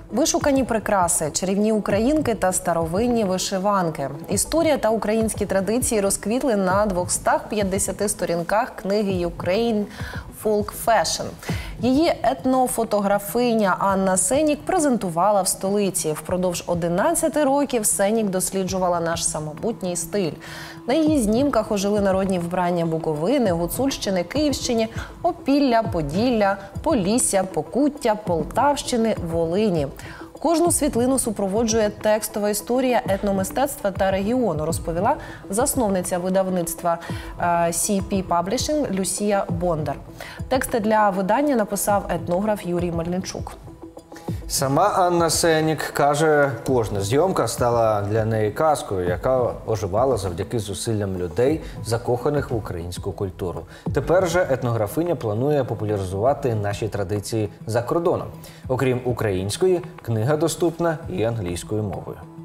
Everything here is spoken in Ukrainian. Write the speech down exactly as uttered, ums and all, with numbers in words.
Вишукані прикраси, чарівні українки та старовинні вишиванки. Історія та українські традиції розквітли на двохстах п'ятдесяти сторінках книги «Ukraine Folk Fashion». Її етнофотографиня Анна Сенік презентувала в столиці. Впродовж одинадцяти років Сенік досліджувала наш самобутній стиль. На її знімках ожили народні вбрання Буковини, Гуцульщини, Київщини, Опілля, Поділля, Полісся, Покуття, Полтавщини, Волині. Кожну світлину супроводжує текстова історія етномистецтва та регіону, розповіла засновниця видавництва сі пі Publishing Люсія Бондар. Тексти для видання написав етнограф Юрій Мельничук. Сама Анна Сенік каже, кожна зйомка стала для неї казкою, яка оживала завдяки зусиллям людей, закоханих в українську культуру. Тепер же етнографиня планує популяризувати наші традиції за кордоном. Окрім української, книга доступна і англійською мовою.